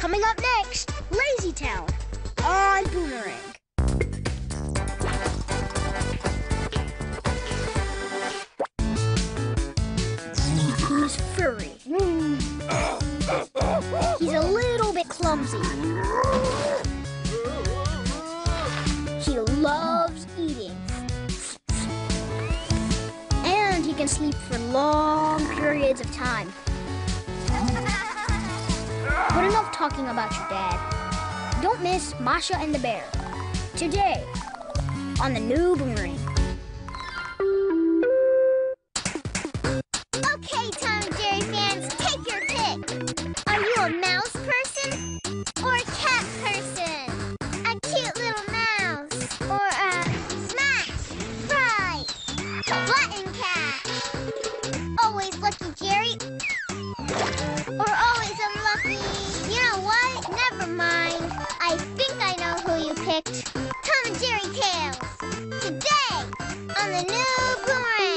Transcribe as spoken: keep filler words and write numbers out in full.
Coming up next, Lazy Town on Boomerang. He's furry. He's a little bit clumsy. He loves eating. And he can sleep for long periods of time. But enough talking about your dad. Don't miss Masha and the Bear. Today, on the new Boomerang. Okay, Tom and Jerry fans, take your pick. Are you a mouse person or a cat person? A cute little mouse or a smash, fry, button cat? Always lucky, Jerry? Or always unlucky? You know what? Never mind. I think I know who you picked. Tom and Jerry Tales. Today, on the new Boomerang.